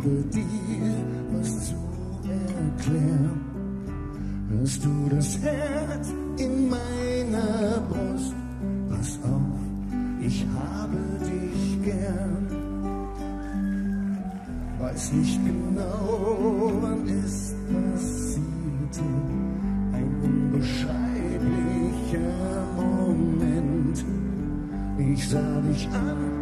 habe dir was zu erklären. Hörst du das Herz in meiner Brust? Pass auf, ich habe dich gern. Weiß nicht genau, wann es passierte, ein unbeschreiblicher Moment. Ich sah dich an